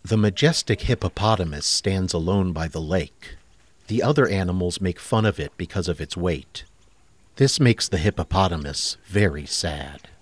The majestic hippopotamus stands alone by the lake. The other animals make fun of it because of its weight. This makes the hippopotamus very sad.